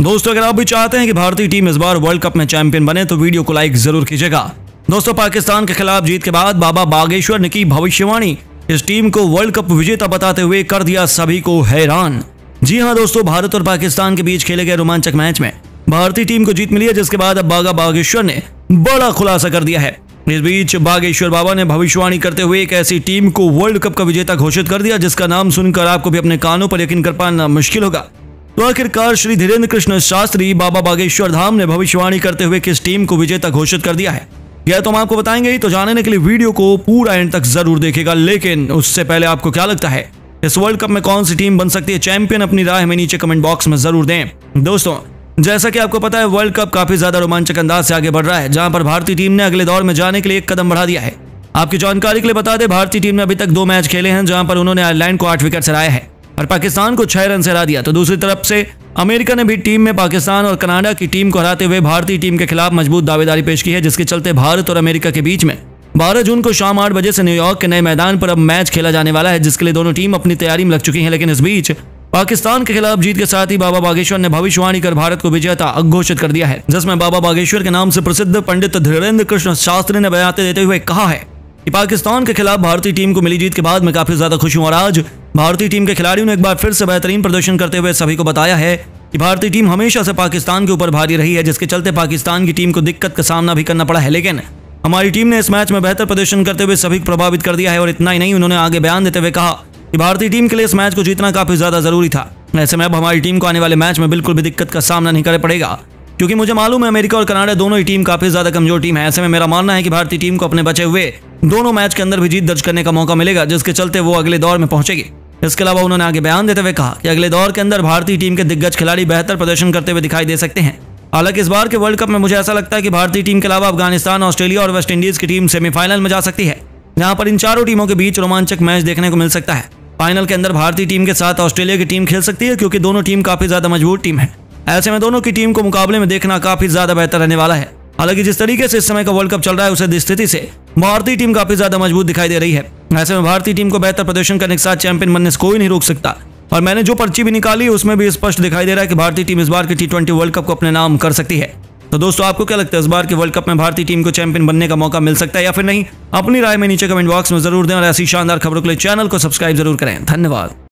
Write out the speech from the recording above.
दोस्तों अगर आप भी चाहते हैं कि भारतीय टीम इस बार वर्ल्ड कप में चैंपियन बने तो वीडियो को लाइक जरूर कीजिएगा। दोस्तों पाकिस्तान के खिलाफ जीत के बाद बाबा बागेश्वर ने की भविष्यवाणी। इस टीम को वर्ल्ड कप विजेता बताते हुए कर दिया सभी को हैरान। जी हां दोस्तों, भारत और पाकिस्तान के बीच खेले गए रोमांचक मैच में भारतीय टीम को जीत मिली है, जिसके बाद अब बाबा बागेश्वर ने बड़ा खुलासा कर दिया है। इस बीच बागेश्वर बाबा ने भविष्यवाणी करते हुए एक ऐसी टीम को वर्ल्ड कप का विजेता घोषित कर दिया जिसका नाम सुनकर आपको भी अपने कानों पर यकीन कर पाना मुश्किल होगा। तो आखिरकार श्री धीरेन्द्र कृष्ण शास्त्री बाबा बागेश्वर धाम ने भविष्यवाणी करते हुए किस टीम को विजेता घोषित कर दिया है, यह तो हम आपको बताएंगे ही। तो जानने के लिए वीडियो को पूरा एंड तक जरूर देखिएगा। लेकिन उससे पहले आपको क्या लगता है इस वर्ल्ड कप में कौन सी टीम बन सकती है चैंपियन, अपनी राय हमें नीचे कमेंट बॉक्स में जरूर दें। दोस्तों जैसा कि आपको पता है वर्ल्ड कप काफी ज्यादा रोमांचक अंदाज से आगे बढ़ रहा है, जहां पर भारतीय टीम ने अगले दौर में जाने के लिए एक कदम बढ़ा दिया है। आपकी जानकारी के लिए बता दें, भारतीय टीम ने अभी तक 2 मैच खेले हैं, जहां पर उन्होंने आयरलैंड को 8 विकेट से हराया है और पाकिस्तान को 6 रन से हरा दिया। तो दूसरी तरफ से अमेरिका ने भी टीम में पाकिस्तान और कनाडा की टीम को हराते हुए भारतीय टीम के खिलाफ मजबूत दावेदारी पेश की है, जिसके चलते भारत और अमेरिका के बीच में 12 जून को शाम 8 बजे से न्यूयॉर्क के नए मैदान पर अब मैच खेला जाने वाला है, जिसके लिए दोनों टीम अपनी तैयारी में लग चुकी है। लेकिन इस बीच पाकिस्तान के खिलाफ जीत के साथ ही बाबा बागेश्वर ने भविष्यवाणी कर भारत को विजेता घोषित कर दिया है, जिसमें बाबा बागेश्वर के नाम से प्रसिद्ध पंडित धीरेन्द्र कृष्ण शास्त्री ने बयान देते हुए कहा है कि पाकिस्तान के खिलाफ भारतीय टीम को मिली जीत के बाद मैं काफी ज्यादा खुश हूं और आज भारतीय टीम के खिलाड़ियों ने एक बार फिर से बेहतरीन प्रदर्शन करते हुए सभी को बताया है कि भारतीय टीम हमेशा से पाकिस्तान के ऊपर भारी रही है, जिसके चलते पाकिस्तान की टीम को दिक्कत का सामना भी करना पड़ा है। लेकिन हमारी टीम ने इस मैच में बेहतर प्रदर्शन करते हुए सभी को प्रभावित कर दिया है। और इतना ही नहीं, उन्होंने आगे बयान देते हुए कहा कि भारतीय टीम के लिए इस मैच को जीतना काफी ज्यादा जरूरी था। ऐसे में अब हमारी टीम को आने वाले मैच में बिल्कुल भी दिक्कत का सामना नहीं करना पड़ेगा, क्योंकि मुझे मालूम है अमेरिका और कनाडा दोनों ही टीम काफी ज्यादा कमजोर टीम है। ऐसे में मेरा मानना है कि भारतीय टीम को अपने बचे हुए दोनों मैच के अंदर भी जीत दर्ज करने का मौका मिलेगा, जिसके चलते वो अगले दौर में पहुंचेगी। इसके अलावा उन्होंने आगे बयान देते हुए कहा कि अगले दौर के अंदर भारतीय टीम के दिग्गज खिलाड़ी बेहतर प्रदर्शन करते हुए दिखाई दे सकते हैं। हालांकि इस बार के वर्ल्ड कप में मुझे ऐसा लगता है कि भारतीय टीम के अलावा अफगानिस्तान, ऑस्ट्रेलिया और वेस्ट इंडीज की टीम सेमीफाइनल में जा सकती है, जहां पर इन चारों टीमों के बीच रोमांचक मैच देखने को मिल सकता है। फाइनल के अंदर भारतीय टीम के साथ ऑस्ट्रेलिया की टीम खेल सकती है, क्योंकि दोनों टीम काफी ज्यादा मजबूत टीम है। ऐसे में दोनों की टीम को मुकाबले में देखना काफी ज्यादा बेहतर रहने वाला है। हालांकि जिस तरीके से इस समय का वर्ल्ड कप चल रहा है, उस स्थिति से भारतीय टीम काफी ज्यादा मजबूत दिखाई दे रही है। ऐसे में भारतीय टीम को बेहतर प्रदर्शन करने के साथ चैंपियन बनने से कोई नहीं रोक सकता। और मैंने जो पर्ची भी निकाली उसमें भी स्पष्ट दिखाई दे रहा है कि भारतीय टीम इस बार के T20 वर्ल्ड कप को अपने नाम कर सकती है। तो दोस्तों आपको क्या लगता है इस बार के वर्ल्ड कप में भारतीय टीम को चैंपियन बनने का मौका मिल सकता है या फिर नहीं? अपनी राय में नीचे कमेंट बॉक्स में जरूर दें और ऐसी शानदार खबरों के लिए चैनल को सब्सक्राइब जरूर करें। धन्यवाद।